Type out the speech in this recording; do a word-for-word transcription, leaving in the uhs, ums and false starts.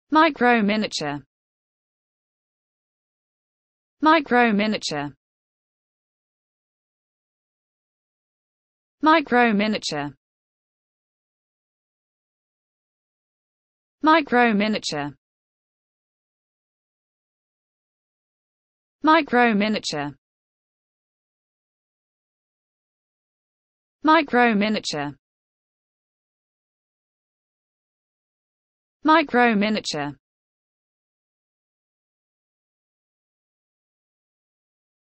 micro miniature, micro miniature, micro miniature, micro miniature, micro miniature, micro miniature, micro miniature.